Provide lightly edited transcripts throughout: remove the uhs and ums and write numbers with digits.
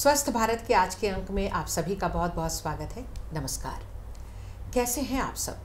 स्वस्थ भारत के आज के अंक में आप सभी का बहुत बहुत स्वागत है। नमस्कार। कैसे हैं आप सब?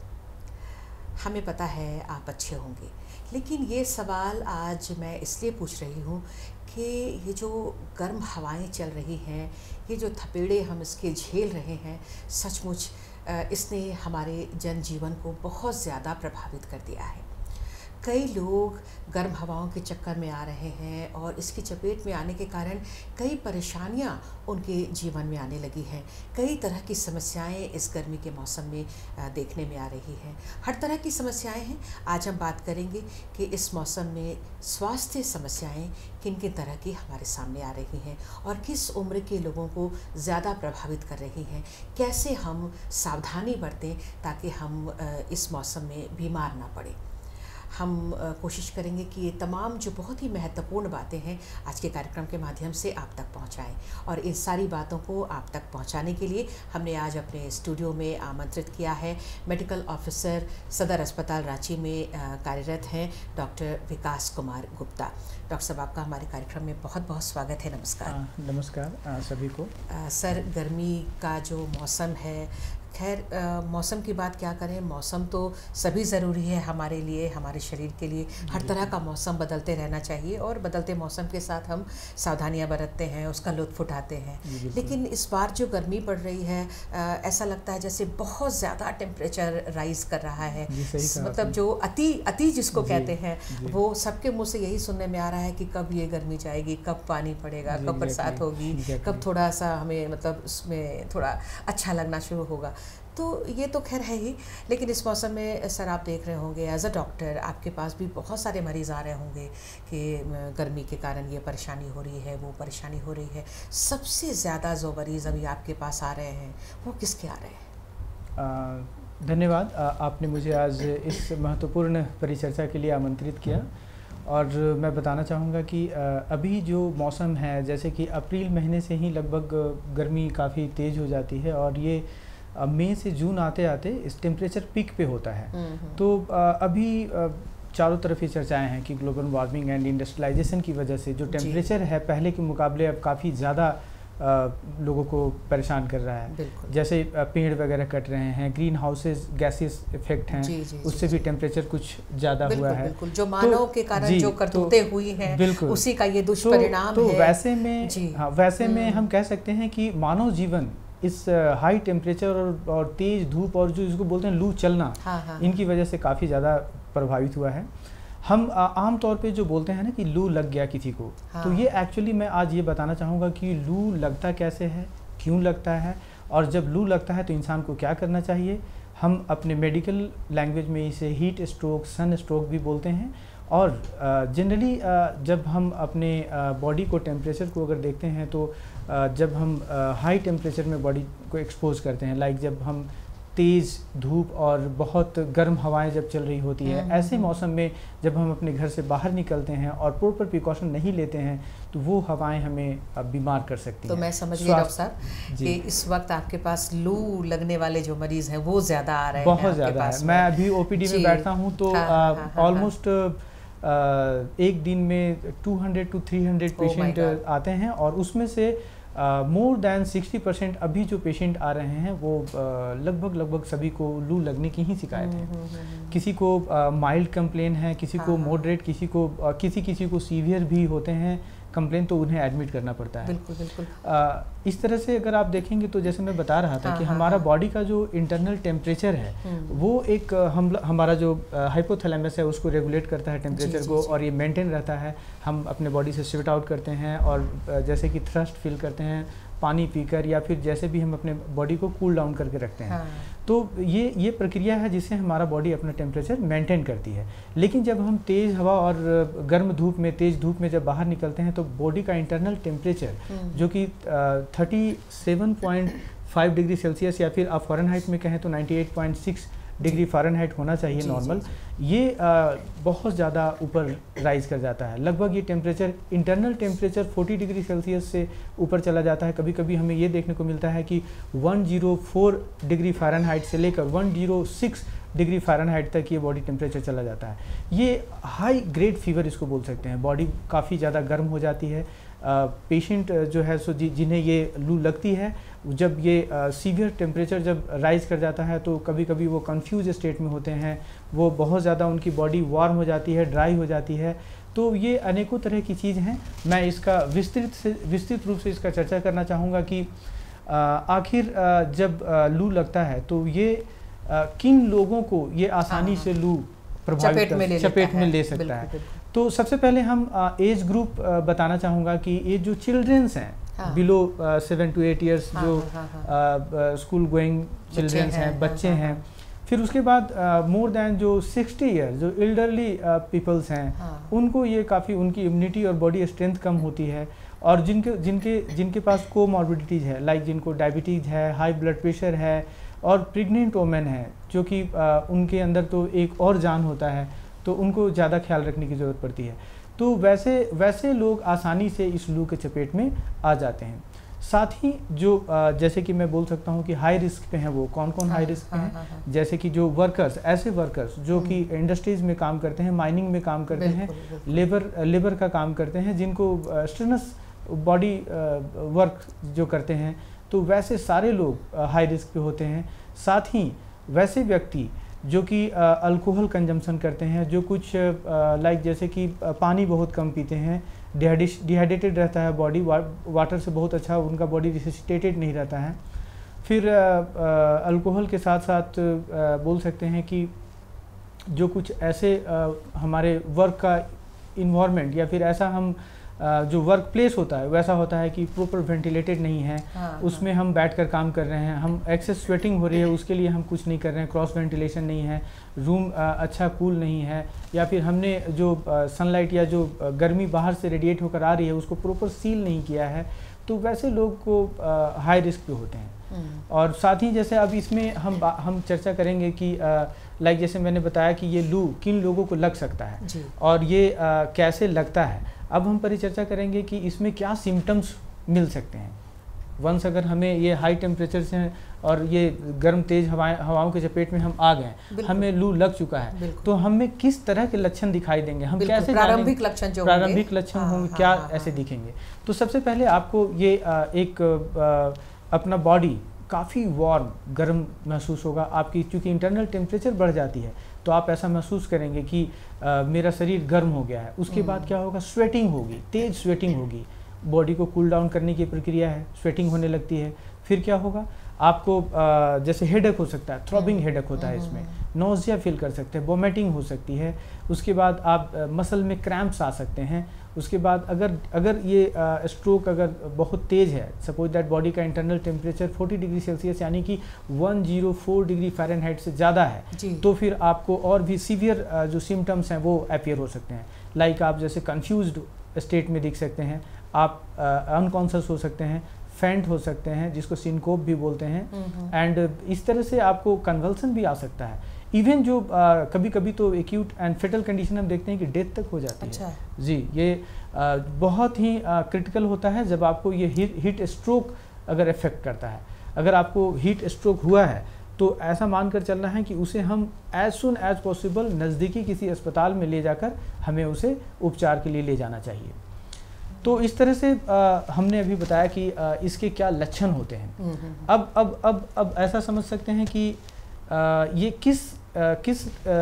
हमें पता है आप अच्छे होंगे, लेकिन ये सवाल आज मैं इसलिए पूछ रही हूँ कि ये जो गर्म हवाएं चल रही हैं, ये जो थपेड़े हम इसके झेल रहे हैं, सचमुच इसने हमारे जनजीवन को बहुत ज़्यादा प्रभावित कर दिया है। कई लोग गर्म हवाओं के चक्कर में आ रहे हैं और इसकी चपेट में आने के कारण कई परेशानियां उनके जीवन में आने लगी हैं। कई तरह की समस्याएं इस गर्मी के मौसम में देखने में आ रही हैं। हर तरह की समस्याएं हैं। आज हम बात करेंगे कि इस मौसम में स्वास्थ्य समस्याएं किन किन तरह की हमारे सामने आ रही हैं और किस उम्र के लोगों को ज़्यादा प्रभावित कर रही हैं। कैसे हम सावधानी बरतें ताकि हम इस मौसम में बीमार ना पड़ें। हम कोशिश करेंगे कि ये तमाम जो बहुत ही महत्वपूर्ण बातें हैं आज के कार्यक्रम के माध्यम से आप तक पहुंचाएं। और इन सारी बातों को आप तक पहुंचाने के लिए हमने आज अपने स्टूडियो में आमंत्रित किया है मेडिकल ऑफिसर सदर अस्पताल रांची में कार्यरत हैं डॉक्टर विकास कुमार गुप्ता। डॉक्टर साहब, आपका हमारे कार्यक्रम में बहुत बहुत स्वागत है। नमस्कार। नमस्कार सभी को। सर, गर्मी का जो मौसम है, खैर मौसम की बात क्या करें, मौसम तो सभी ज़रूरी है हमारे लिए, हमारे शरीर के लिए। हर तरह का मौसम बदलते रहना चाहिए और बदलते मौसम के साथ हम सावधानियां बरतते हैं, उसका लुत्फ़ उठाते हैं। लेकिन इस बार जो गर्मी पड़ रही है, ऐसा लगता है जैसे बहुत ज़्यादा टेम्परेचर राइज़ कर रहा है। मतलब जो अति जिसको कहते हैं, वो सबके मुँह से यही सुनने में आ रहा है कि कब ये गर्मी जाएगी, कब पानी पड़ेगा, कब बरसात होगी, कब थोड़ा सा हमें मतलब उसमें थोड़ा अच्छा लगना शुरू होगा। तो ये तो खैर है ही, लेकिन इस मौसम में सर आप देख रहे होंगे एज अ डॉक्टर, आपके पास भी बहुत सारे मरीज़ आ रहे होंगे कि गर्मी के कारण ये परेशानी हो रही है, वो परेशानी हो रही है। सबसे ज़्यादा जो मरीज़ अभी आपके पास आ रहे हैं वो किसके आ रहे हैं? धन्यवाद। आपने मुझे आज इस महत्वपूर्ण परिचर्चा के लिए आमंत्रित किया। और मैं बताना चाहूँगा कि अभी जो मौसम है, जैसे कि अप्रैल महीने से ही लगभग गर्मी काफ़ी तेज़ हो जाती है और ये मई से जून आते आते इस टेम्परेचर पीक पे होता है। तो अभी चारों तरफ ये चर्चाएं हैं कि ग्लोबल वार्मिंग एंड इंडस्ट्रियलाइजेशन की वजह से जो टेम्परेचर है पहले के मुकाबले अब काफ़ी ज़्यादा लोगों को परेशान कर रहा है। जैसे पेड़ वगैरह कट रहे हैं, ग्रीन हाउसेज गैसेस इफेक्ट हैं, उससे भी टेम्परेचर कुछ ज़्यादा हुआ है। जो मानव के कारण जो करतूतें हुई हैं, उसी का ये दुष्परिणाम है। तो वैसे में हम कह सकते हैं कि मानव जीवन इस हाई टेम्परेचर और तेज़ धूप और जो इसको बोलते हैं लू चलना, इनकी वजह से काफ़ी ज़्यादा प्रभावित हुआ है। हम आम तौर पे जो बोलते हैं ना कि लू लग गया किसी को, तो ये एक्चुअली मैं आज ये बताना चाहूँगा कि लू लगता कैसे है, क्यों लगता है, और जब लू लगता है तो इंसान को क्या करना चाहिए। हम अपने मेडिकल लैंग्वेज में इसे हीट स्ट्रोक, सन स्ट्रोक भी बोलते हैं। और जनरली जब हम अपने बॉडी को टेम्परेचर को अगर देखते हैं तो जब हम हाई टेम्परेचर में बॉडी को एक्सपोज करते हैं, लाइक जब हम तेज़ धूप और बहुत गर्म हवाएं जब चल रही होती है, ऐसे मौसम में जब हम अपने घर से बाहर निकलते हैं और प्रॉपर प्रिकॉशन नहीं लेते हैं तो वो हवाएं हमें बीमार कर सकती हैं। तो मैं समझ गई डॉक्टर साहब कि इस वक्त आपके पास लू लगने वाले जो मरीज़ हैं वो ज़्यादा आ रहे हैं। बहुत ज़्यादा है। मैं अभी ओपीडी में बैठता हूँ तो ऑलमोस्ट एक दिन में 200 to 300 पेशेंट आते हैं और उसमें से मोर देन 60% अभी जो पेशेंट आ रहे हैं वो लगभग सभी को लू लगने की ही शिकायत है। किसी को माइल्ड कंप्लेन है, किसी को मॉडरेट, किसी को सीवियर भी होते हैं कंप्लेन, तो उन्हें एडमिट करना पड़ता है। बिल्कुल। इस तरह से अगर आप देखेंगे तो जैसे मैं बता रहा था कि हमारा बॉडी का जो इंटरनल टेम्परेचर है वो एक हमारा जो हाइपोथैलेमस है उसको रेगुलेट करता है टेम्परेचर को, और ये मेंटेन रहता है। हम अपने बॉडी से स्वेट आउट करते हैं और जैसे कि थ्रस्ट फील करते हैं पानी पीकर, या फिर जैसे भी हम अपने बॉडी को कूल डाउन करके रखते हैं। तो ये प्रक्रिया है जिससे हमारा बॉडी अपना टेम्परेचर मेंटेन करती है। लेकिन जब हम तेज़ हवा और गर्म धूप में, तेज़ धूप में जब बाहर निकलते हैं तो बॉडी का इंटरनल टेम्परेचर जो कि 37.5 डिग्री सेल्सियस या फिर आप फ़ारेनहाइट में कहें तो 98.6 डिग्री फ़ारेनहाइट होना चाहिए नॉर्मल, ये बहुत ज़्यादा ऊपर राइज कर जाता है। लगभग ये temperature, internal temperature 40 degree Celsius से ऊपर चला जाता है। कभी कभी हमें ये देखने को मिलता है कि 104 डिग्री फ़ारेनहाइट से लेकर 106 डिग्री फ़ारेनहाइट तक ये बॉडी टेम्परेचर चला जाता है। ये हाई ग्रेड फीवर इसको बोल सकते हैं। बॉडी काफ़ी ज़्यादा गर्म हो जाती है, पेशेंट जो है सो जिन्हें ये लू लगती है, जब ये सीवियर टेम्परेचर जब राइज कर जाता है तो कभी कभी वो कंफ्यूज स्टेट में होते हैं, वो बहुत ज़्यादा उनकी बॉडी वार्म हो जाती है, ड्राई हो जाती है। तो ये अनेकों तरह की चीज़ हैं। मैं इसका विस्तृत रूप से इसका चर्चा करना चाहूँगा कि आखिर जब लू लगता है तो ये किन लोगों को ये आसानी से लू चपेट में ले सकता है। तो सबसे पहले हम एज ग्रुप बताना चाहूँगा कि ये जो चिल्ड्रंस हैं बिलो 7 to 8 ईयर्स, जो स्कूल गोइंग चिल्ड्रंस हैं, बच्चे हैं। फिर उसके बाद मोर देन जो 60 ईयर जो एल्डरली पीपल्स हैं, उनको ये काफ़ी, उनकी इम्यूनिटी और बॉडी स्ट्रेंथ कम होती है, और जिनके पास कोमॉर्बिडिटीज़ है, लाइक जिनको डायबिटीज़ है, हाई ब्लड प्रेशर है, और प्रेग्नेंट वोमेन है जो कि उनके अंदर तो एक और जान होता है, तो उनको ज़्यादा ख्याल रखने की ज़रूरत पड़ती है। तो वैसे लोग आसानी से इस लू के चपेट में आ जाते हैं। साथ ही जो जैसे कि मैं बोल सकता हूँ कि हाई रिस्क पे हैं, वो कौन कौन हाई रिस्क पे हैं, जैसे कि जो वर्कर्स, ऐसे वर्कर्स जो कि इंडस्ट्रीज़ में काम करते हैं, माइनिंग में काम करते हैं, लेबर का काम करते हैं, जिनको स्ट्रेनस बॉडी वर्क जो करते हैं, तो वैसे सारे लोग हाई रिस्क पे होते हैं। साथ ही वैसे व्यक्ति जो कि अल्कोहल कंजम्पशन करते हैं, जो कुछ लाइक जैसे कि पानी बहुत कम पीते हैं, डिहाइड्रेटेड रहता है बॉडी, वाटर से बहुत अच्छा उनका बॉडी रिससिटेटेड नहीं रहता है। फिर अल्कोहल के साथ साथ बोल सकते हैं कि जो कुछ ऐसे हमारे वर्क का इन्वायरमेंट, या फिर ऐसा हम जो वर्क प्लेस होता है वैसा होता है कि प्रॉपर वेंटिलेटेड नहीं है, उसमें हम बैठकर काम कर रहे हैं, हम एक्सेस स्वेटिंग हो रही है, उसके लिए हम कुछ नहीं कर रहे हैं, क्रॉस वेंटिलेशन नहीं है, रूम अच्छा कूल नहीं है, या फिर हमने जो सनलाइट या जो गर्मी बाहर से रेडिएट होकर आ रही है उसको प्रॉपर सील नहीं किया है, तो वैसे लोग को हाई रिस्क पे होते हैं। और साथ ही जैसे अब इसमें हम चर्चा करेंगे कि लाइक जैसे मैंने बताया कि ये लू किन लोगों को लग सकता है और ये कैसे लगता है। अब हम परिचर्चा करेंगे कि इसमें क्या सिम्टम्स मिल सकते हैं। वंस अगर हमें ये हाई टेम्परेचर से और ये गर्म तेज हवाओं के चपेट में हम आ गए, हमें लू लग चुका है, तो हमें किस तरह के लक्षण दिखाई देंगे, हम कैसे प्रारंभिक लक्षण होंगे, क्या ऐसे दिखेंगे। तो सबसे पहले आपको ये एक अपना बॉडी काफ़ी वार्म गर्म महसूस होगा आपकी, क्योंकि इंटरनल टेम्परेचर बढ़ जाती है, तो आप ऐसा महसूस करेंगे कि मेरा शरीर गर्म हो गया है। उसके बाद क्या होगा, स्वेटिंग होगी, तेज स्वेटिंग होगी, बॉडी को कूल डाउन करने की प्रक्रिया है, स्वेटिंग होने लगती है। फिर क्या होगा, आपको जैसे हेडेक हो सकता है, थ्रॉबिंग हेडेक होता है, इसमें नोजिया फील कर सकते हैं, वोमिटिंग हो सकती है। उसके बाद आप मसल में क्रैम्प्स आ सकते हैं। उसके बाद अगर ये स्ट्रोक अगर बहुत तेज़ है, सपोज दैट बॉडी का इंटरनल टेम्परेचर 40 डिग्री सेल्सियस यानी कि 104 डिग्री फ़ारेनहाइट से ज़्यादा है, तो फिर आपको और भी सीवियर जो सिम्टम्स हैं वो अपीयर हो सकते हैं। लाइक आप जैसे कंफ्यूज्ड स्टेट में दिख सकते हैं, आप अनकॉन्शियस हो सकते हैं, फेंट हो सकते हैं, जिसको सिनकोप भी बोलते हैं, एंड इस तरह से आपको कन्वल्सन भी आ सकता है। इवन जो कभी कभी तो एक्यूट एंड फेटल कंडीशन हम देखते हैं कि डेथ तक हो जाती है। जी, ये बहुत ही क्रिटिकल होता है जब आपको ये हीट स्ट्रोक अगर इफेक्ट करता है। अगर आपको हीट स्ट्रोक हुआ है तो ऐसा मानकर चलना है कि उसे हम एज सुन एज पॉसिबल नज़दीकी किसी अस्पताल में ले जाकर हमें उसे उपचार के लिए ले जाना चाहिए। तो इस तरह से हमने अभी बताया कि इसके क्या लक्षण होते हैं। अब ऐसा समझ सकते हैं कि ये किस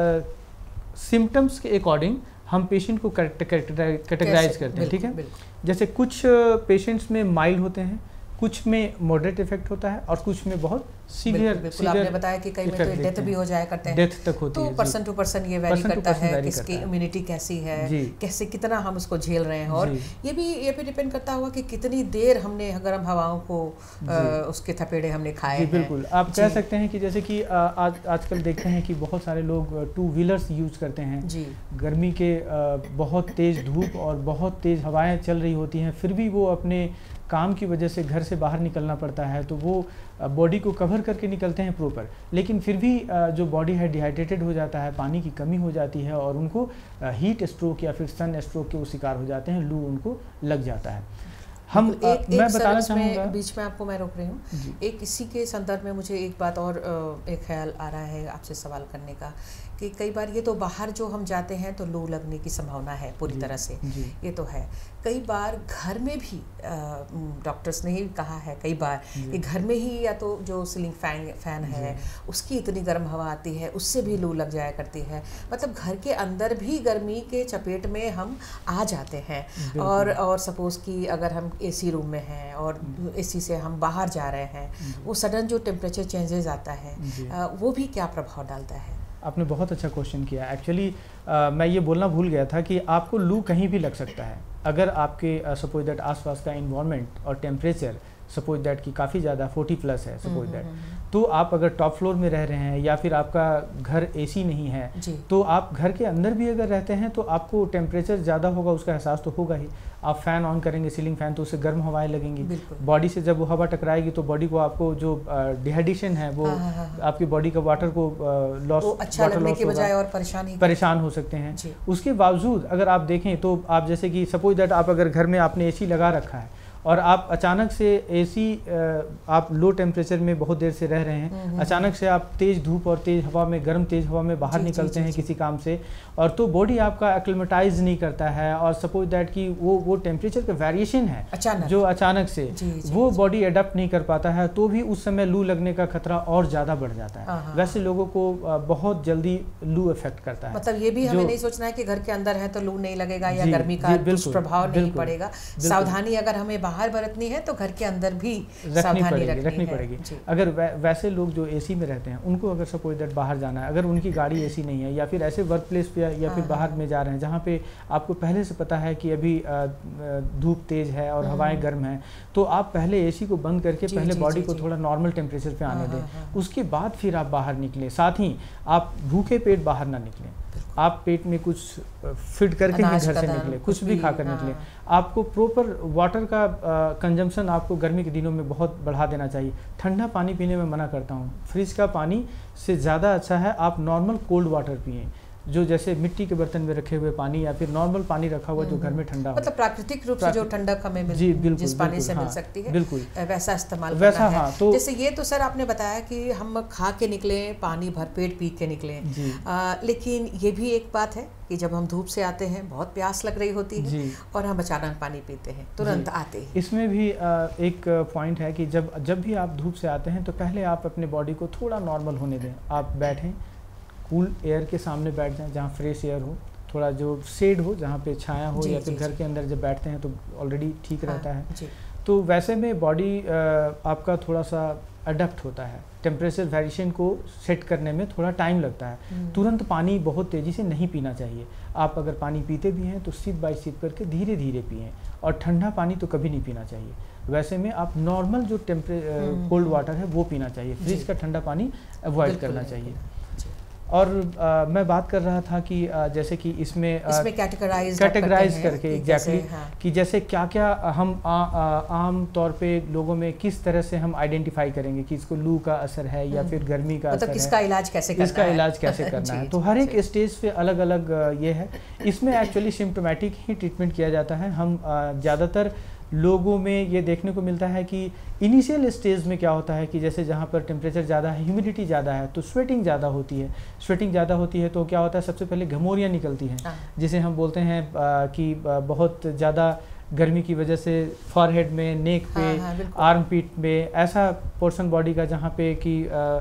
सिम्टम्स के अकॉर्डिंग हम पेशेंट को कैटेगराइज करते हैं, ठीक है। जैसे कुछ पेशेंट्स में माइल्ड होते हैं, कुछ में मॉडरेट इफेक्ट होता है, और कुछ में बहुत सीवियर। आपने बताया कि कई में तो डेथ भी हो जाया करते हैं, डेथ तक होती है। तो पर्सन टू पर्सन ये वैरी करता है, किसकी इम्यूनिटी कैसी है, कैसे कितना हम उसको झेल रहे हैं, और ये भी डिपेंड करता होगा कि कितनी देर हमने गर्म हवाओं को उसके थपेड़े हमने खाए हैं। बिल्कुल, आप कह सकते हैं कि जैसे कि आजकल देखते हैं कि बहुत सारे लोग 2 व्हीलर्स यूज करते हैं। गर्मी के बहुत तेज धूप और बहुत तेज हवाएं चल रही होती हैं, फिर भी वो अपने काम की वजह से घर से बाहर निकलना पड़ता है, तो वो बॉडी को कवर करके निकलते हैं प्रॉपर, लेकिन फिर भी जो बॉडी है डिहाइड्रेटेड हो जाता है, पानी की कमी हो जाती है, और उनको हीट स्ट्रोक या फिर सन स्ट्रोक के वो शिकार हो जाते हैं, लू उनको लग जाता है। हम मैं बताना चाहूँगा, बीच में आपको मैं रोक रही हूँ, एक इसी के संदर्भ में मुझे एक बात और एक ख्याल आ रहा है आपसे सवाल करने का, कि कई बार ये तो बाहर जो हम जाते हैं तो लू लगने की संभावना है पूरी तरह से, ये तो है। कई बार घर में भी डॉक्टर्स ने ही कहा है कई बार कि घर में ही या तो जो सीलिंग फैन है उसकी इतनी गर्म हवा आती है, उससे भी लू लग जाया करती है। मतलब घर के अंदर भी गर्मी के चपेट में हम आ जाते हैं। और सपोज़ कि अगर हम एसी रूम में हैं और एसी से हम बाहर जा रहे हैं, वो सडन जो टेम्परेचर चेंजेस आता है वो भी क्या प्रभाव डालता है? आपने बहुत अच्छा क्वेश्चन किया। एक्चुअली मैं ये बोलना भूल गया था कि आपको लू कहीं भी लग सकता है। अगर आपके सपोज दैट आसपास का इन्वायरमेंट और टेम्परेचर सपोज दैट कि काफ़ी ज़्यादा 40+ है सपोज दैट, तो आप अगर टॉप फ्लोर में रह रहे हैं या फिर आपका घर एसी नहीं है, तो आप घर के अंदर भी अगर रहते हैं तो आपको टेम्परेचर ज़्यादा होगा, उसका एहसास तो होगा ही। आप फ़ैन ऑन करेंगे सीलिंग फ़ैन, तो उससे गर्म हवाएं लगेंगी बॉडी से। जब वो हवा टकराएगी तो बॉडी को, आपको जो डिहाइड्रेशन है वो आपकी बॉडी का वाटर को लॉस, अच्छा लगने के बजाय और परेशान हो सकते हैं। उसके बावजूद अगर आप देखें तो आप जैसे कि सपोज दैट आप अगर घर में आपने एसी लगा रखा है और आप अचानक से एसी, आप लो टेम्परेचर में बहुत देर से रह रहे हैं, अचानक से आप तेज़ धूप और तेज़ हवा में, गर्म तेज़ हवा में बाहर निकलते हैं किसी काम से, और तो बॉडी आपका एक्लिमेटाइज नहीं करता है, और सपोज दैट कि वो टेम्परेचर का वेरिएशन है जो अचानक से वो बॉडी अडेप्ट नहीं कर पाता है, तो भी उस समय लू लगने का खतरा और ज़्यादा बढ़ जाता है। वैसे लोगों को बहुत जल्दी लू इफेक्ट करता है। मतलब ये भी हमें नहीं सोचना है कि घर के अंदर है तो लू नहीं लगेगा या गर्मी का दुष्प्रभाव नहीं पड़ेगा। सावधानी अगर हमें बाहर बरतनी है तो घर के अंदर भी सावधानी रखनी पड़ेगी। अगर वैसे लोग जो एसी में रहते हैं, उनको अगर सपोज दैट बाहर जाना है, अगर उनकी गाड़ी एसी नहीं है या फिर ऐसे वर्क प्लेस पे या फिर बाहर में जा रहे हैं जहाँ पे आपको पहले से पता है कि अभी धूप तेज है और हवाएं गर्म हैं, तो आप पहले एसी को बंद करके पहले बॉडी को थोड़ा नॉर्मल टेम्परेचर पे आने दें, उसके बाद फिर आप बाहर निकलें। साथ ही आप भूखे पेट बाहर ना निकलें, आप पेट में कुछ फिट करके ही घर से निकले, कुछ भी खाकर निकले। आपको प्रॉपर वाटर का कंजम्पशन आपको गर्मी के दिनों में बहुत बढ़ा देना चाहिए। ठंडा पानी पीने में मना करता हूँ, फ्रिज का पानी से ज़्यादा अच्छा है आप नॉर्मल कोल्ड वाटर पिएं, जो जैसे मिट्टी के बर्तन में रखे हुए पानी या फिर नॉर्मल पानी रखा हुआ जो घर में ठंडा हो, मतलब प्राकृतिक रूप से जो ठंडक हमें जिस पानी से मिल सकती है, बिल्कुल वैसा इस्तेमाल करना है। तो जैसे ये तो सर आपने बताया कि हम खा के निकले, पानी भरपेट पी के निकले, लेकिन ये भी एक बात है कि जब हम धूप से आते हैं, बहुत प्यास लग रही होती है और हम अचानक पानी पीते हैं तुरंत आते ही। इसमें भी एक पॉइंट है कि जब भी आप धूप से आते हैं तो पहले आप अपने बॉडी को थोड़ा नॉर्मल होने दें। आप बैठें, कूल एयर के सामने बैठ जाएं जहाँ फ्रेश एयर हो, थोड़ा जो शेड हो जहाँ पे छाया हो, या फिर घर के अंदर जब बैठते हैं तो ऑलरेडी ठीक रहता है। तो वैसे में बॉडी आपका थोड़ा सा अडेप्ट होता है, टेम्परेचर वेरिएशन को सेट करने में थोड़ा टाइम लगता है। तुरंत पानी बहुत तेज़ी से नहीं पीना चाहिए। आप अगर पानी पीते भी हैं तो सिप बाय सिप करके धीरे धीरे पिएं, और ठंडा पानी तो कभी नहीं पीना चाहिए। वैसे में आप नॉर्मल जो कोल्ड वाटर है वो पीना चाहिए, फ्रिज का ठंडा पानी अवॉइड करना चाहिए। और मैं बात कर रहा था कि जैसे कि इसमें कैटेगराइज करके एग्जैक्टली कि जैसे क्या क्या हम आम तौर पे लोगों में किस तरह से हम आइडेंटिफाई करेंगे कि इसको लू का असर है या फिर गर्मी का असर है, इसका इलाज कैसे करना है। तो हर एक स्टेज पे अलग अलग ये है। इसमें एक्चुअली सिम्टोमेटिक ही ट्रीटमेंट किया जाता है। हम ज़्यादातर लोगों में ये देखने को मिलता है कि इनिशियल स्टेज में क्या होता है कि जैसे जहाँ पर टेम्परेचर ज़्यादा है, ह्यूमिडिटी ज़्यादा है, तो स्वेटिंग ज़्यादा होती है। स्वेटिंग ज़्यादा होती है तो क्या होता है, सबसे पहले घमौरियाँ निकलती हैं, जिसे हम बोलते हैं कि बहुत ज़्यादा गर्मी की वजह से फॉरहेड में, नेक पे, आर्म पीट में, ऐसा पोर्शन बॉडी का जहाँ पे कि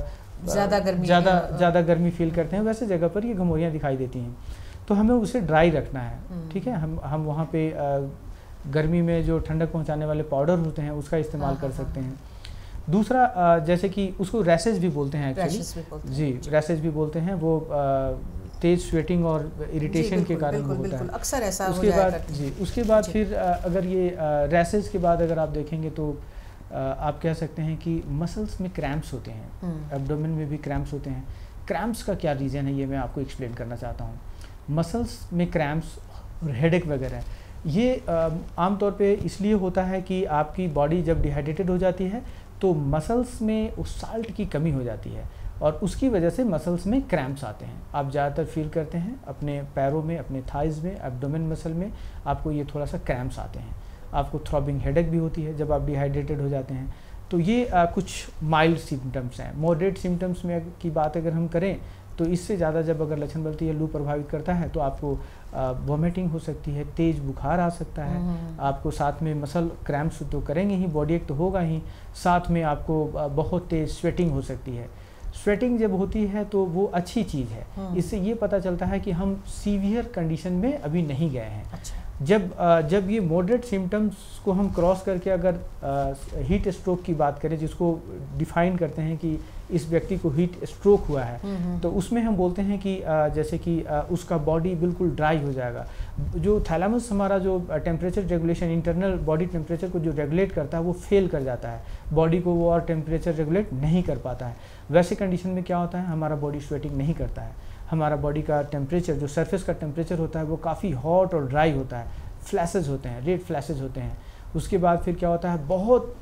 ज़्यादा गर्मी फील करते हैं, वैसे जगह पर ये घमौरियाँ दिखाई देती हैं। तो हमें उसे ड्राई रखना है, ठीक है। हम वहाँ पे गर्मी में जो ठंडक पहुंचाने वाले पाउडर होते हैं उसका इस्तेमाल कर सकते हैं। दूसरा जैसे कि उसको रैशेज भी बोलते हैं एक्चुअली, रैशेज भी बोलते हैं। वो तेज स्वेटिंग और इरिटेशन के कारण होता है, अक्सर ऐसा उसके बाद उसके बाद फिर अगर ये रैशेज के बाद अगर आप देखेंगे तो आप कह सकते हैं कि मसल्स में क्रैम्प्स होते हैं, एब्डोमेन में भी क्रैम्प्स होते हैं। क्रैम्प्स का क्या रीज़न है ये मैं आपको एक्सप्लेन करना चाहता हूँ। मसल्स में क्रैम्प्स और हेडेक वगैरह ये आमतौर पे इसलिए होता है कि आपकी बॉडी जब डिहाइड्रेटेड हो जाती है तो मसल्स में उस साल्ट की कमी हो जाती है और उसकी वजह से मसल्स में क्रैम्प्स आते हैं। आप ज़्यादातर फील करते हैं अपने पैरों में, अपने थाइज़ में, एब्डोमेन मसल में आपको ये थोड़ा सा क्रैम्प्स आते हैं। आपको थ्रॉबिंग हेडेक भी होती है जब आप डिहाइड्रेटेड हो जाते हैं। तो ये कुछ माइल्ड सिम्टम्स हैं। मॉडरेट सिम्टम्स में की बात अगर हम करें तो इससे ज़्यादा जब अगर लक्षण बनती है, लू प्रभावित करता है, तो आपको वॉमिटिंग हो सकती है, तेज़ बुखार आ सकता है, आपको साथ में मसल क्रैम्प्स तो करेंगे ही, बॉडी एक तो होगा ही, साथ में आपको बहुत तेज़ स्वेटिंग हो सकती है। स्वेटिंग जब होती है तो वो अच्छी चीज़ है, इससे ये पता चलता है कि हम सीवियर कंडीशन में अभी नहीं गए हैं। अच्छा। जब ये मॉडरेट सिम्टम्स को हम क्रॉस करके अगर हीट स्ट्रोक की बात करें, जिसको डिफाइन करते हैं कि इस व्यक्ति को हीट स्ट्रोक हुआ है, तो उसमें हम बोलते हैं कि जैसे कि उसका बॉडी बिल्कुल ड्राई हो जाएगा। जो थैलेमस हमारा जो temperature regulation, internal body temperature को जो रेगुलेट करता है, वो फेल कर जाता है, बॉडी को वो और टेम्परेचर रेगुलेट नहीं कर पाता है। वैसे कंडीशन में क्या होता है, हमारा बॉडी स्वेटिंग नहीं करता है, हमारा बॉडी का टेम्परेचर, जो सरफेस का टेम्परेचर होता है, वो काफ़ी हॉट और ड्राई होता है, फ्लैशेज होते हैं, रेड फ्लैशेज होते हैं। उसके बाद फिर क्या होता है, बहुत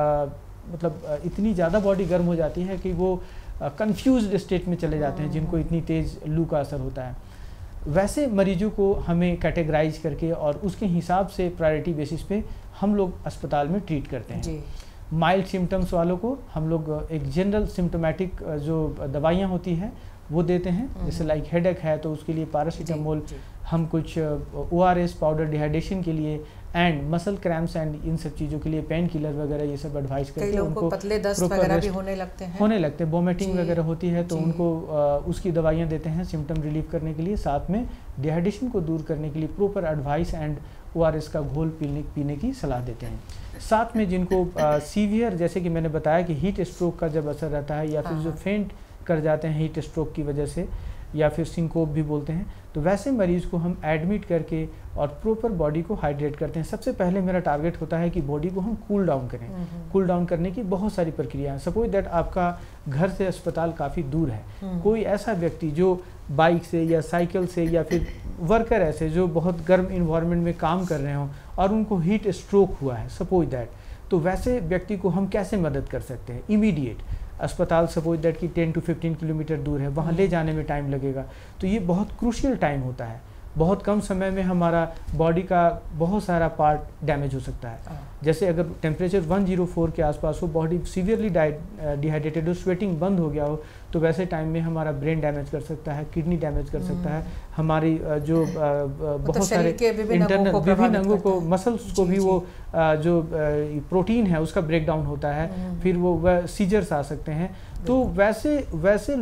मतलब इतनी ज़्यादा बॉडी गर्म हो जाती है कि वो कंफ्यूज्ड स्टेट में चले जाते हैं, जिनको इतनी तेज़ लू का असर होता है। वैसे मरीजों को हमें कैटेगराइज करके और उसके हिसाब से प्रायोरिटी बेसिस पे हम लोग अस्पताल में ट्रीट करते हैं। माइल्ड सिम्टम्स वालों को हम लोग एक जनरल सिम्टोमेटिक जो दवाइयाँ होती हैं वो देते हैं, जैसे लाइक हेडेक है तो उसके लिए पैरासीटामोल, हम कुछ ORS पाउडर डिहाइड्रेशन के लिए, एंड मसल क्रैम्प्स एंड इन सब चीज़ों के लिए पेन किलर वगैरह ये सब एडवाइस करके उनको पतले दस्त वगैरह भी होने लगते हैं, वोमिटिंग वगैरह होती है तो उनको उसकी दवाइयाँ देते हैं सिम्टम रिलीव करने के लिए, साथ में डिहाइड्रेशन को दूर करने के लिए प्रॉपर एडवाइस एंड ORS का घोल पीने की सलाह देते हैं। साथ में जिनको सीवियर, जैसे कि मैंने बताया कि हीट स्ट्रोक का जब असर रहता है, या फिर जो फेंट कर जाते हैं हीट स्ट्रोक की वजह से, या फिर सिंकोप भी बोलते हैं, तो वैसे मरीज़ को हम एडमिट करके और प्रॉपर बॉडी को हाइड्रेट करते हैं। सबसे पहले मेरा टारगेट होता है कि बॉडी को हम कूल डाउन करें। कूल डाउन करने की बहुत सारी प्रक्रिया है। सपोज दैट आपका घर से अस्पताल काफ़ी दूर है, कोई ऐसा व्यक्ति जो बाइक से या साइकिल से, या फिर वर्कर ऐसे जो बहुत गर्म इन्वायरमेंट में काम कर रहे हों और उनको हीट स्ट्रोक हुआ है, सपोज दैट, तो वैसे व्यक्ति को हम कैसे मदद कर सकते हैं। इमीडिएट अस्पताल सपोज दैट कि 10 to 15 किलोमीटर दूर है, वहाँ ले जाने में टाइम लगेगा, तो ये बहुत क्रूशियल टाइम होता है। बहुत कम समय में हमारा बॉडी का बहुत सारा पार्ट डैमेज हो सकता है। जैसे अगर टेम्परेचर 104 के आसपास हो, बॉडी सीवियरली डिहाइड्रेटेड हो, स्वेटिंग बंद हो गया हो, तो वैसे टाइम में हमारा ब्रेन डैमेज कर सकता है, किडनी डैमेज कर सकता है, हमारी जो बहुत सारे इंटरनल विभिन्न अंगों को, मसल्स को भी वो जो प्रोटीन है उसका ब्रेक डाउन होता है, फिर वो सीजर्स आ सकते हैं। तो वैसे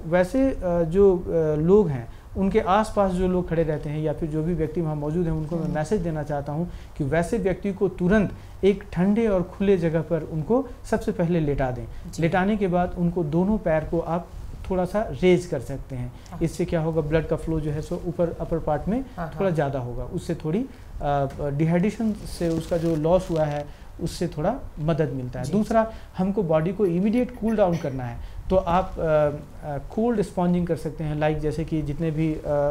जो लोग हैं, उनके आसपास जो लोग खड़े रहते हैं या फिर जो भी व्यक्ति वहाँ मौजूद हैं, उनको मैं मैसेज देना चाहता हूँ कि वैसे व्यक्ति को तुरंत एक ठंडे और खुले जगह पर उनको सबसे पहले लेटा दें। लेटाने के बाद उनको दोनों पैर को आप थोड़ा सा रेज कर सकते हैं। इससे क्या होगा, ब्लड का फ्लो जो है सो ऊपर अपर पार्ट में थोड़ा ज़्यादा होगा, उससे थोड़ी डिहाइड्रेशन से उसका जो लॉस हुआ है उससे थोड़ा मदद मिलता है। दूसरा, हमको बॉडी को इमीडिएट कूल डाउन करना है, तो आप कोल्ड स्पॉन्जिंग कर सकते हैं। लाइक जैसे कि जितने भी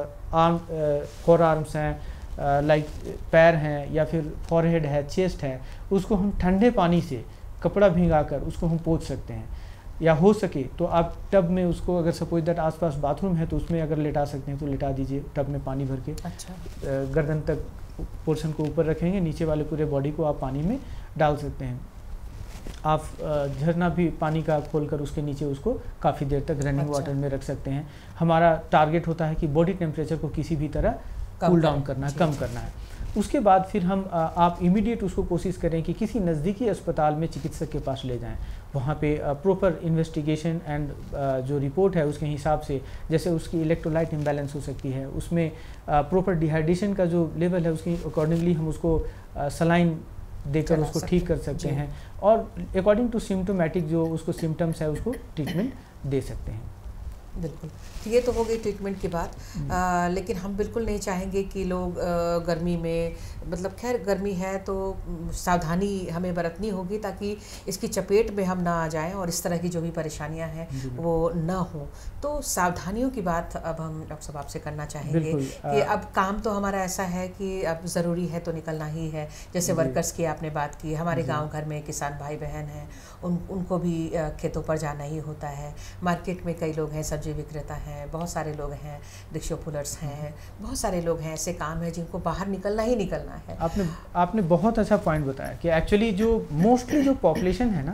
फोर आर्म्स हैं, लाइक पैर हैं, या फिर फॉरहेड है, चेस्ट है, उसको हम ठंडे पानी से कपड़ा भिंगाकर उसको हम पोंछ सकते हैं। या हो सके तो आप टब में उसको, अगर सपोज दैट आसपास बाथरूम है तो उसमें अगर लेटा सकते हैं तो लेटा दीजिए, टब में पानी भर के। अच्छा। गर्दन तक पोर्शन को ऊपर रखेंगे, नीचे वाले पूरे बॉडी को आप पानी में डाल सकते हैं। आप झरना भी पानी का खोलकर उसके नीचे उसको काफ़ी देर तक रनिंग वाटर में रख सकते हैं। हमारा टारगेट होता है कि बॉडी टेम्परेचर को किसी भी तरह कूल डाउन करना है, कम करना है। उसके बाद फिर हम आप इमीडिएट उसको कोशिश करें कि किसी नज़दीकी अस्पताल में चिकित्सक के पास ले जाएं। वहाँ पे प्रॉपर इन्वेस्टिगेशन एंड जो रिपोर्ट है उसके हिसाब से, जैसे उसकी इलेक्ट्रोलाइट इम्बैलेंस हो सकती है, उसमें प्रॉपर डिहाइड्रेशन का जो लेवल है उसकी अकॉर्डिंगली हम उसको सलाइन देकर उसको ठीक कर सकते हैं, और अकॉर्डिंग टू सिम्टोमेटिक जो उसको सिम्टम्स है उसको ट्रीटमेंट दे सकते हैं। बिल्कुल, ये तो हो गई ट्रीटमेंट की बात। लेकिन हम बिल्कुल नहीं चाहेंगे कि लोग गर्मी में, मतलब खैर गर्मी है तो सावधानी हमें बरतनी होगी ताकि इसकी चपेट में हम ना आ जाएं और इस तरह की जो भी परेशानियां हैं वो ना हो। तो सावधानियों की बात अब हम डॉक्टर साहब आपसे करना चाहेंगे कि अब काम तो हमारा ऐसा है कि अब ज़रूरी है तो निकलना ही है। जैसे वर्कर्स की आपने बात की, हमारे गाँव घर में किसान भाई बहन हैं, उनको भी खेतों पर जाना ही होता है। मार्केट में कई लोग हैं, सब्जी विक्रेता हैं, बहुत सारे लोग हैं, रिक्शा पुलर्स हैं, बहुत सारे लोग हैं, ऐसे काम है जिनको बाहर निकलना ही निकलना है। आपने बहुत अच्छा पॉइंट बताया कि एक्चुअली जो मोस्टली जो पॉपुलेशन है ना,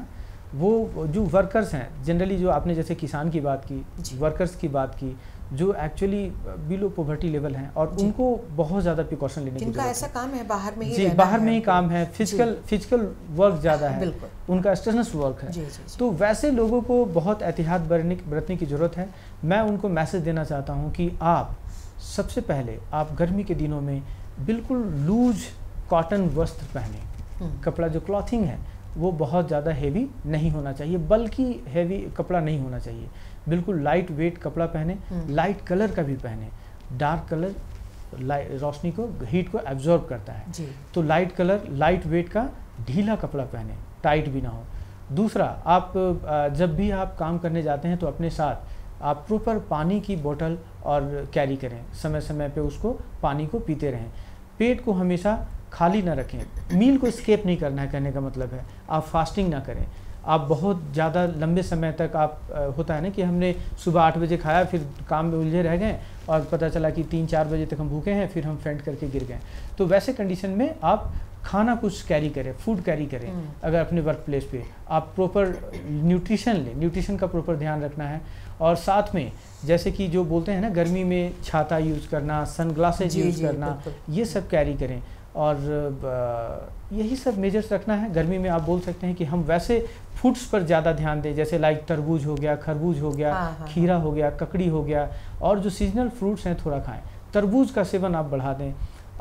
वो जो वर्कर्स हैं जनरली, जो आपने जैसे किसान की बात की, वर्कर्स की बात की, जो एक्चुअली बिलो पॉवर्टी लेवल हैं और उनको बहुत ज़्यादा प्रिकॉशन लेने की जरूरत है। ऐसा काम है बाहर में ही जी, बाहर में ही काम है, फिजिकल वर्क ज़्यादा है, उनका स्ट्रेसनेस वर्क है। तो वैसे लोगों को बहुत एहतियात बरतने की ज़रूरत है। मैं उनको मैसेज देना चाहता हूँ कि आप सबसे पहले आप गर्मी के दिनों में बिल्कुल लूज कॉटन वस्त्र पहने। कपड़ा जो क्लॉथिंग है वो बहुत ज़्यादा हेवी नहीं होना चाहिए, बल्कि हेवी कपड़ा नहीं होना चाहिए। बिल्कुल लाइट वेट कपड़ा पहने, लाइट कलर का भी पहने। डार्क कलर रोशनी को, हीट को एब्जॉर्ब करता है जी। तो लाइट कलर, लाइट वेट का ढीला कपड़ा पहने, टाइट भी ना हो। दूसरा, आप जब भी आप काम करने जाते हैं तो अपने साथ आप प्रॉपर पानी की बोतल और कैरी करें, समय समय पे उसको पानी को पीते रहें। पेट को हमेशा खाली ना रखें, मील को स्केप नहीं करना है, कहने का मतलब है आप फास्टिंग ना करें। आप बहुत ज़्यादा लंबे समय तक आप होता है ना कि हमने सुबह 8 बजे खाया, फिर काम में उलझे रह गए और पता चला कि 3-4 बजे तक हम भूखे हैं, फिर हम फेंट करके गिर गए। तो वैसे कंडीशन में आप खाना कुछ कैरी करें, फूड कैरी करें। अगर अपने वर्क प्लेस पे आप प्रॉपर न्यूट्रिशन लें, न्यूट्रिशन का प्रॉपर ध्यान रखना है। और साथ में जैसे कि जो बोलते हैं ना, गर्मी में छाता यूज़ करना, सनग्लासेज यूज़ करना, ये सब कैरी करें। और यही सब मेजर्स रखना है। गर्मी में आप बोल सकते हैं कि हम वैसे फूड्स पर ज़्यादा ध्यान दें, जैसे लाइक तरबूज हो गया, खरबूज हो गया, खीरा हो गया, ककड़ी हो गया, और जो सीजनल फ्रूट्स हैं थोड़ा खाएं। तरबूज का सेवन आप बढ़ा दें।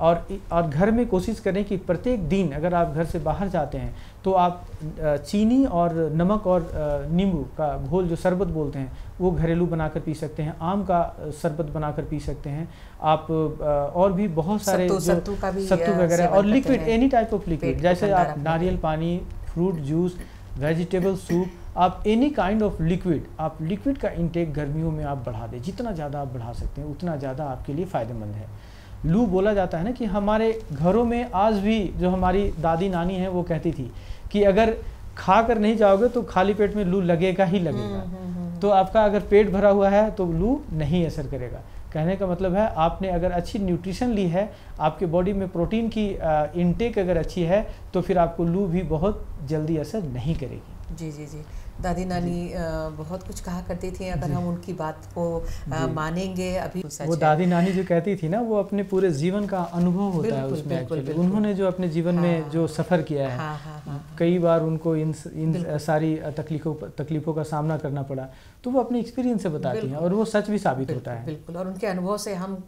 और घर में कोशिश करें कि प्रत्येक दिन अगर आप घर से बाहर जाते हैं तो आप चीनी और नमक और नींबू का घोल, जो शरबत बोलते हैं, वो घरेलू बनाकर पी सकते हैं। आम का शरबत बनाकर पी सकते हैं आप। और भी बहुत सारे सत्तू वगैरह और liquid, any type of liquid, जैसे आप नारियल पानी, फ्रूट जूस, वेजिटेबल सूप, आप एनी काइंड ऑफ लिक्विड, आप लिक्विड का इंटेक गर्मियों में आप बढ़ा दें। जितना ज़्यादा आप बढ़ा सकते हैं उतना ज़्यादा आपके लिए फ़ायदेमंद है। लू बोला जाता है ना कि हमारे घरों में आज भी जो हमारी दादी नानी हैं वो कहती थी कि अगर खा कर नहीं जाओगे तो खाली पेट में लू लगेगा ही लगेगा। तो आपका अगर पेट भरा हुआ है तो लू नहीं असर करेगा। कहने का मतलब है आपने अगर अच्छी न्यूट्रिशन ली है, आपके बॉडी में प्रोटीन की इनटेक अगर अच्छी है, तो फिर आपको लू भी बहुत जल्दी असर नहीं करेगी। जी जी जी, दादी नानी बहुत कुछ कहा करती थी। अगर हम उनकी बात को मानेंगे, अभी वो दादी नानी जो कहती थी ना, वो अपने पूरे जीवन का अनुभव होता है उसमें। उन्होंने जो अपने जीवन में जो सफ़र किया है, कई बार उनको इन सारी तकलीफ़ों का सामना करना पड़ा, तो वो अपने एक्सपीरियंस से बताती हैं और वो सच भी साबित होता है। बिल्कुल, और उनके अनुभव से हम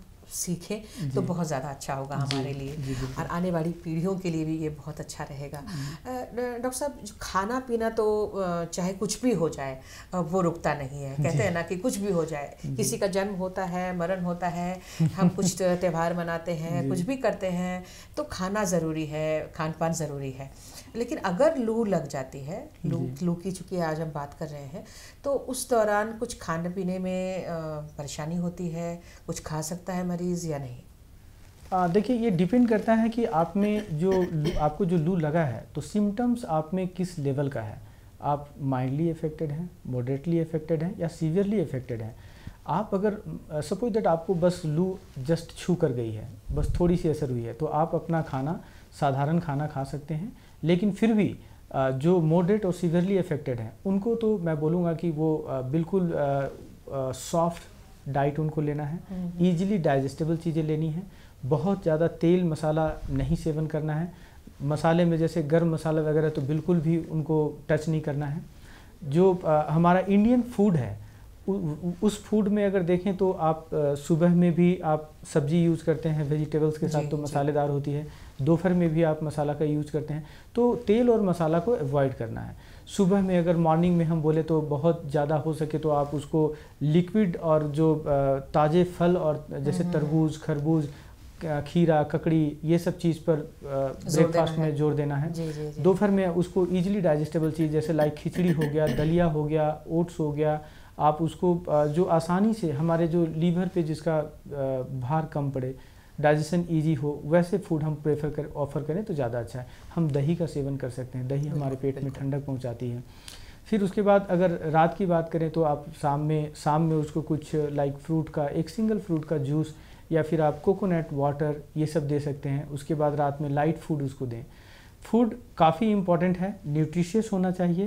सीखें तो बहुत ज़्यादा अच्छा होगा हमारे लिए और आने वाली पीढ़ियों के लिए भी ये बहुत अच्छा रहेगा। डॉक्टर साहब, जो खाना पीना तो चाहे कुछ भी हो जाए वो रुकता नहीं है। कहते हैं ना कि कुछ भी हो जाए, किसी का जन्म होता है, मरण होता है, हम कुछ त्यौहार मनाते हैं, कुछ भी करते हैं, तो खाना ज़रूरी है, खान पान ज़रूरी है। लेकिन अगर लू लग जाती है, लू की चूँकि आज हम बात कर रहे हैं, तो उस दौरान कुछ खाने पीने में परेशानी होती है, कुछ खा सकता है मरीज़ या नहीं? देखिए, ये डिपेंड करता है कि आप में आपको जो लू लगा है तो सिम्टम्स आप में किस लेवल का है। आप माइल्डली अफेक्टेड हैं, मॉडरेटली अफेक्टेड हैं या सीवियरली अफेक्टेड हैं। आप अगर सपोज दैट आपको बस लू जस्ट छू कर गई है, बस थोड़ी सी असर हुई है, तो आप अपना खाना, साधारण खाना खा सकते हैं। लेकिन फिर भी जो मॉडरेट और सीवियरली अफेक्टेड हैं उनको तो मैं बोलूँगा कि वो बिल्कुल सॉफ्ट डाइट उनको लेना है, ईजिली डाइजेस्टेबल चीज़ें लेनी है, बहुत ज़्यादा तेल मसाला नहीं सेवन करना है। मसाले में जैसे गर्म मसाला वगैरह तो बिल्कुल भी उनको टच नहीं करना है। जो हमारा इंडियन फूड है उस फूड में अगर देखें तो आप सुबह में भी आप सब्जी यूज़ करते हैं वेजिटेबल्स के साथ, तो मसालेदार होती है। दोपहर में भी आप मसाला का यूज़ करते हैं, तो तेल और मसाला को अवॉइड करना है। सुबह में अगर मॉर्निंग में हम बोले तो बहुत ज़्यादा हो सके तो आप उसको लिक्विड और जो ताज़े फल और जैसे तरबूज, खरबूज, खीरा, ककड़ी, ये सब चीज़ पर ब्रेकफास्ट में जोर देना है। दोपहर में उसको ईजिली डाइजेस्टेबल चीज़ जैसे लाइक खिचड़ी हो गया, दलिया हो गया, ओट्स हो गया, आप उसको जो आसानी से हमारे जो लीवर पे जिसका भार कम पड़े, डाइजेशन इजी हो, वैसे फूड हम ऑफ़र करें तो ज़्यादा अच्छा है। हम दही का सेवन कर सकते हैं, दही हमारे पेट में ठंडक पहुंचाती है। फिर उसके बाद अगर रात की बात करें तो आप शाम में उसको कुछ लाइक फ्रूट का, एक सिंगल फ्रूट का जूस या फिर आप कोकोनट वाटर ये सब दे सकते हैं। उसके बाद रात में लाइट फूड उसको दें। फूड काफ़ी इम्पॉर्टेंट है, न्यूट्रिशियस होना चाहिए,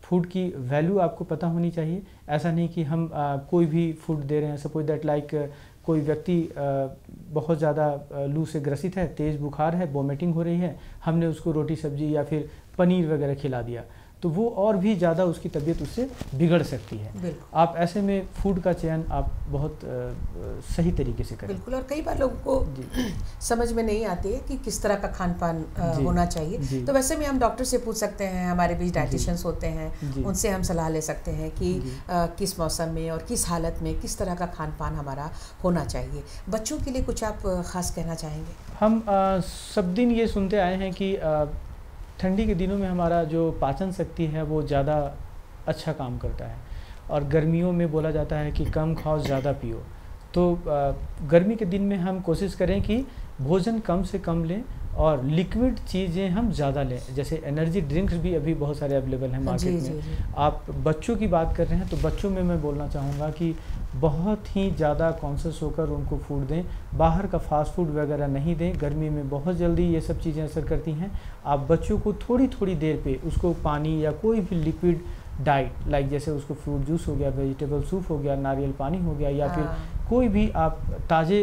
फूड की वैल्यू आपको पता होनी चाहिए। ऐसा नहीं कि हम कोई भी फूड दे रहे हैं, सपोज दैट लाइक कोई व्यक्ति बहुत ज़्यादा लू से ग्रसित है, तेज़ बुखार है, वोमिटिंग हो रही है, हमने उसको रोटी सब्जी या फिर पनीर वगैरह खिला दिया तो वो और भी ज़्यादा उसकी तबीयत उससे बिगड़ सकती है। आप ऐसे में फूड का चयन आप बहुत सही तरीके से करें। बिल्कुल। और कई बार लोगों को समझ में नहीं आती है कि किस तरह का खान पान होना चाहिए, तो वैसे में हम डॉक्टर से पूछ सकते हैं, हमारे बीच डाइटिशियंस होते हैं, उनसे हम सलाह ले सकते हैं कि किस मौसम में और किस हालत में किस तरह का खान पान हमारा होना चाहिए। बच्चों के लिए कुछ आप ख़ास कहना चाहेंगे? हम सब दिन ये सुनते आए हैं कि ठंडी के दिनों में हमारा जो पाचन शक्ति है वो ज़्यादा अच्छा काम करता है, और गर्मियों में बोला जाता है कि कम खाओ ज़्यादा पियो। तो गर्मी के दिन में हम कोशिश करें कि भोजन कम से कम लें और लिक्विड चीज़ें हम ज़्यादा लें। जैसे एनर्जी ड्रिंक्स भी अभी बहुत सारे अवेलेबल हैं मार्केट में। आप बच्चों की बात कर रहे हैं तो बच्चों में मैं बोलना चाहूँगा कि बहुत ही ज़्यादा कॉन्शियस होकर उनको फूड दें, बाहर का फास्ट फूड वगैरह नहीं दें। गर्मी में बहुत जल्दी ये सब चीज़ें असर करती हैं। आप बच्चों को थोड़ी थोड़ी देर पे उसको पानी या कोई भी लिक्विड डाइट लाइक जैसे उसको फ्रूट जूस हो गया, वेजिटेबल सूप हो गया, नारियल पानी हो गया, या फिर कोई भी आप ताज़े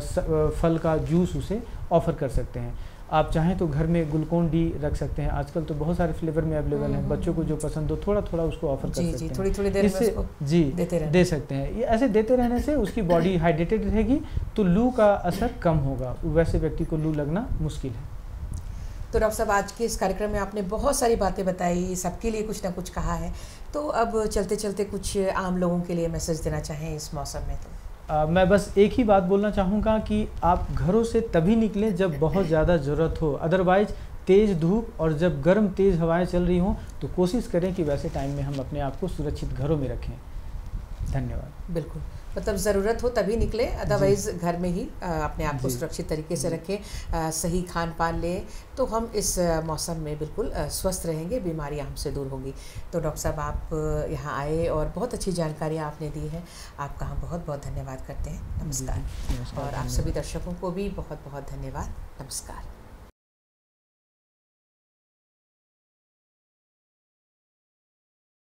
फल का जूस उसे ऑफ़र कर सकते हैं। आप चाहें तो घर में ग्लूकोन डी रख सकते हैं, आजकल तो बहुत सारे फ्लेवर में अवेलेबल हैं। बच्चों को जो पसंद हो थोड़ा थोड़ा उसको ऑफर कर सकते हैं, थोड़ी देर इससे जी दे सकते हैं। ये ऐसे देते रहने से उसकी बॉडी हाइड्रेटेड रहेगी तो लू का असर कम होगा, वैसे व्यक्ति को लू लगना मुश्किल है। तो डॉक्टर साहब, आज के इस कार्यक्रम में आपने बहुत सारी बातें बताई, सबके लिए कुछ ना कुछ कहा है, तो अब चलते चलते कुछ आम लोगों के लिए मैसेज देना चाहें इस मौसम में? तो मैं बस एक ही बात बोलना चाहूँगा कि आप घरों से तभी निकलें जब बहुत ज़्यादा ज़रूरत हो, अदरवाइज़ तेज़ धूप और जब गर्म तेज़ हवाएं चल रही हों तो कोशिश करें कि वैसे टाइम में हम अपने आप को सुरक्षित घरों में रखें। धन्यवाद। बिल्कुल, मतलब ज़रूरत हो तभी निकले, अदरवाइज़ घर में ही अपने आप को सुरक्षित तरीके से रखें, सही खान पान लें, तो हम इस मौसम में बिल्कुल स्वस्थ रहेंगे, बीमारियां हमसे दूर होंगी। तो डॉक्टर साहब, आप यहाँ आए और बहुत अच्छी जानकारियाँ आपने दी है, आपका हम बहुत बहुत धन्यवाद करते हैं। नमस्कार। और आप सभी दर्शकों को भी बहुत बहुत धन्यवाद। नमस्कार।